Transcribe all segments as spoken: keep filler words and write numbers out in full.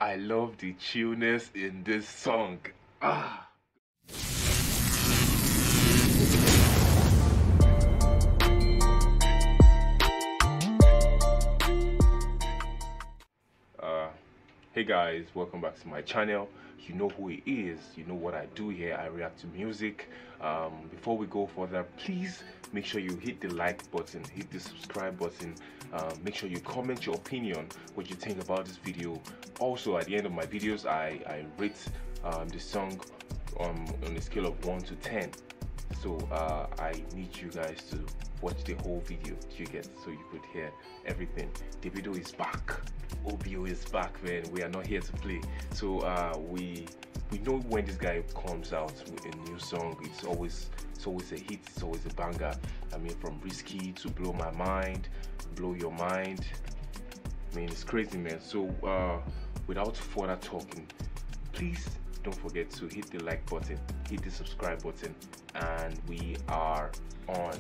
I love the chillness in this song. Ah. Uh, hey guys, welcome back to my channel. You know who it is, you know what I do here. I react to music. Um, before we go further, please make sure you hit the like button, hit the subscribe button. Uh, make sure you comment your opinion, what you think about this video. Also, at the end of my videos, I, I rate um, the song um, on a scale of one to ten. So uh, I need you guys to watch the whole video you get, so you could hear everything. Davido is back. O B O is back, man. We are not here to play. So uh, we we know when this guy comes out with a new song, it's always it's always a hit. It's always a banger. I mean, from Risky to Blow My Mind, Blow Your Mind. I mean, it's crazy, man. So uh, without further talking, please don't forget to hit the like button, hit the subscribe button, and we are on.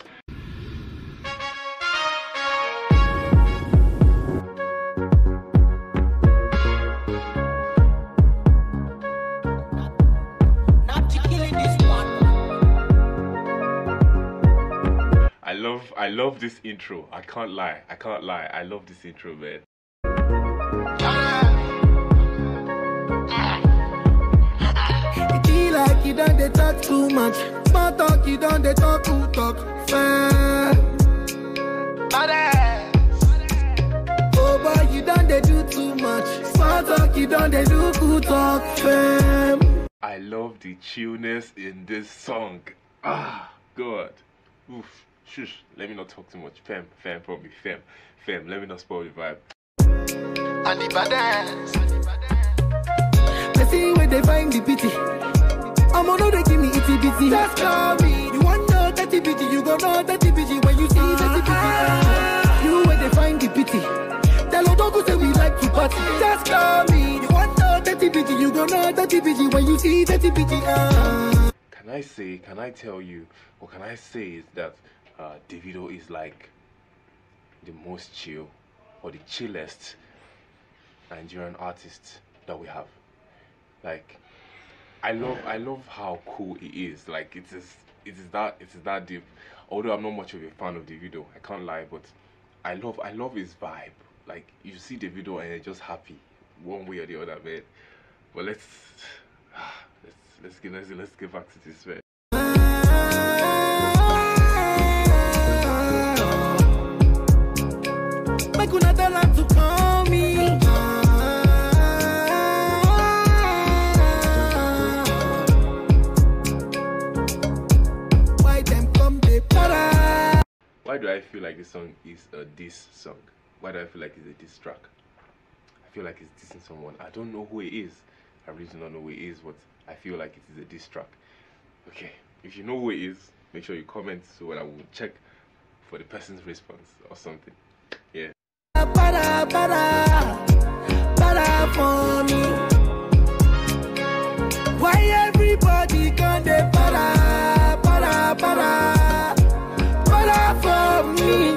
I love I love this intro. I can't lie. I can't lie. I love this intro, man. It be like you don't they talk too much. Small talk, you don't they talk too talk. Fair. Oh boy, you don't they do too much. Small talk, you don't they do good talk. Fair. I love the chillness in this song. Ah, God. Oof. Shush, let me not talk too much. Fam, fam, for me, fam, fam, let me not spoil the vibe. And the badass. They see where they find the pity. I'm gonna they give me itty bitty. Just call me. You want know thirty bitty, you go know thirty bitty when you see thirty bitty. You where they find the pity. Tell her don't say we like to party. Just call me. You want know thirty bitty, you go know thirty bitty when you see thirty bitty. Can I say, can I tell you, what can I say is that Uh, Davido is like the most chill or the chillest Nigerian artist that we have. Like, I love I love how cool he is. Like, it is it is that it is that deep. Although I'm not much of a fan of Davido, I can't lie, but I love I love his vibe. Like, you see Davido and you're just happy one way or the other, man. But let's let's let's get let's, let's get back to this, man. To call me. Why them come they para? Why do I feel like this song is a diss song? Why do I feel like it's a diss track? I feel like it's dissing someone. I don't know who it is. I really don't know who it is, but I feel like it is a diss track. Okay, if you know who it is, make sure you comment so that I will check for the person's response or something. Yeah. Para, para, para for me. Why everybody can they para, para, para, para for me?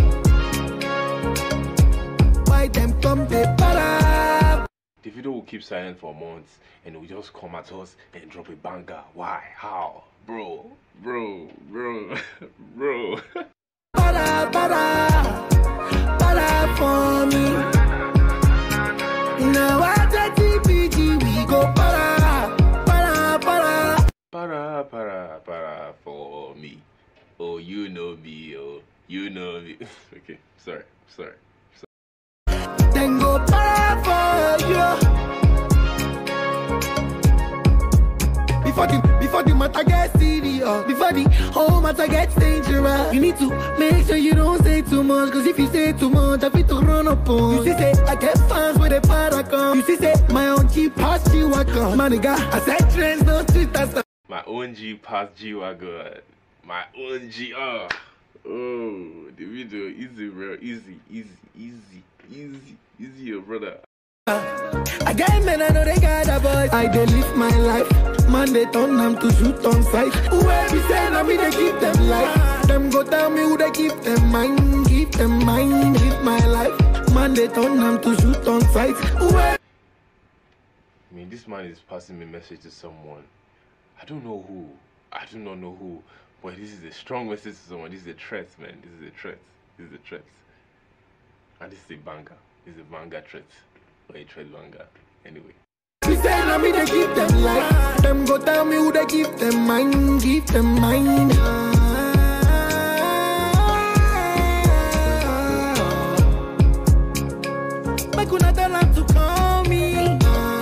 Why them come they para? Davido will keep silent for months and will just come at us and drop a banger. Why? How? Bro, bro, bro, bro. Para, para. Para for me. Now at the T P G we go para, para, para. Para, para, para for me. Oh, you know me, oh, you know me. Okay, sorry, sorry, sorry. Then go para for you. Before the, before the matter gets serious, before the whole matter gets dangerous, you need to make sure you don't say too much. Cause if you say too much, I fit to run up on. You see say, I get fans with a paragon. You see say, my own G-Pass G-Wagon. My nigga, I said trends, no street stuff. My own G-Pass G-Wagon. My own G, oh. Oh, the video, easy bro, easy, easy, easy, easy, easy, your brother. I get men, I know they got a voice. I they live my life. Man, they turn them to shoot on sight. Whoever say I me, they keep them life. Them go tell me who they keep them mind. Keep them mind, live my life. Man, they turn them to shoot on sight. Whoever this man is passing me a message to someone. I don't know who. I do not know who. But this is a strong message to someone. This is a threat, man. This is a threat. This is a threat. And this is a banger. This is a banger threat. Or a threat banger. Anyway. She said, "Let me they give them life. Them go tell me who they give them mind, give them mind." I could not tell them to call me.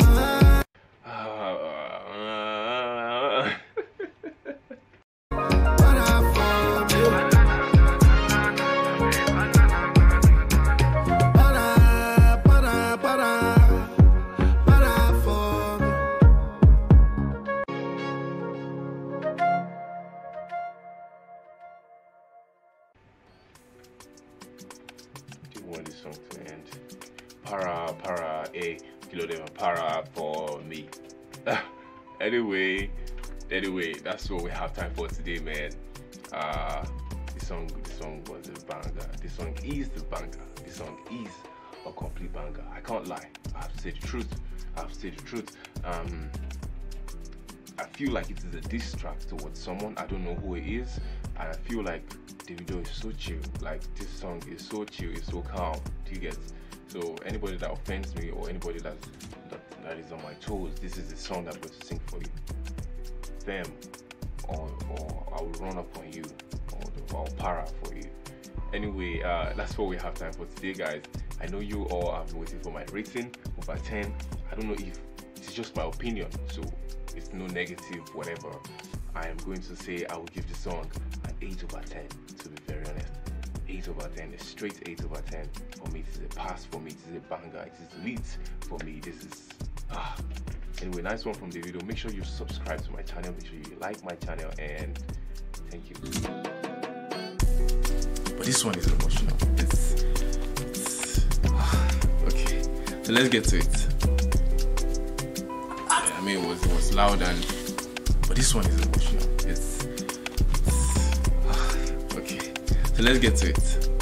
Want this song to end. Para, para, a kilo de para for me. anyway, anyway, that's what we have time for today, man. Uh, this song, this song was a banger. This song is the banger. This song is a complete banger. I can't lie. I have to say the truth. I have to say the truth. Um, I feel like it is a diss track towards someone. I don't know who it is, and I feel like the video is so chill. Like, this song is so chill, it's so calm. Do you get? So anybody that offends me or anybody that's, that that is on my toes, this is the song I'm going to sing for you. Them, or or I will run up on you, or I'll para for you. Anyway, uh, that's what we have time for today, guys. I know you all have been waiting for my rating over ten. I don't know if it's just my opinion, so it's no negative, whatever. I am going to say I will give the song an eight over ten, to be very honest. eight over ten, a straight eight over ten. For me, it is a pass. For me, it is a banger. It is lit. For me, this is... Ah. Anyway, nice one from the video. Make sure you subscribe to my channel. Make sure you like my channel. And thank you. But this one is emotional. It's... it's ah. Okay. So let's get to it. Yeah, I mean, it was, it was loud and... But this one is emotional. It's, it's uh, okay. So let's get to it.